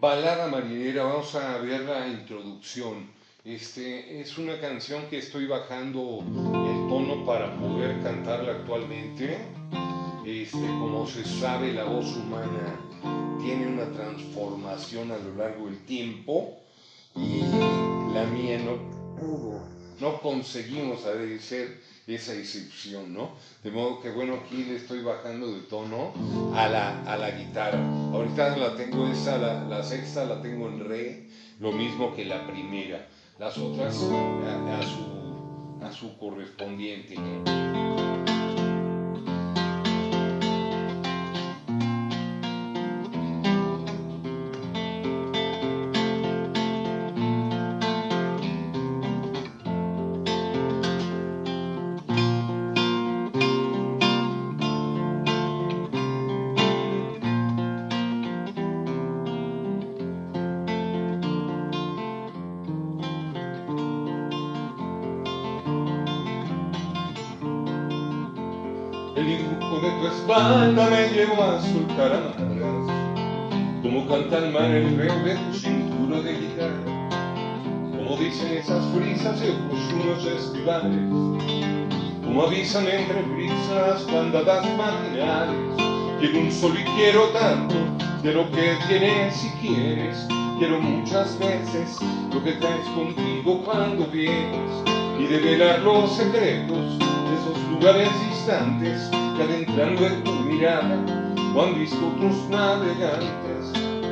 Balada marinera, vamos a ver la introducción. Es una canción que estoy bajando el tono para poder cantarla actualmente. Como se sabe, la voz humana tiene una transformación a lo largo del tiempo y la mía no conseguimos ser esa excepción, ¿no? De modo que, bueno, aquí le estoy bajando de tono a la guitarra. Ahorita la tengo la sexta la tengo en re, lo mismo que la primera. Las otras a su correspondiente, ¿no? El dibujo de tu espalda me llevó a soltar amargas, como canta el mar el reo de tu cintura de guitarra, como dicen esas brisas de otros unos estivales, como avisan entre brisas bandadas matinales. Quiero un sol y quiero tanto de lo que tienes y quieres, quiero muchas veces lo que traes contigo cuando vienes, y develar los secretos de esos lugares distantes que adentrando en tu mirada no han visto otros navegantes.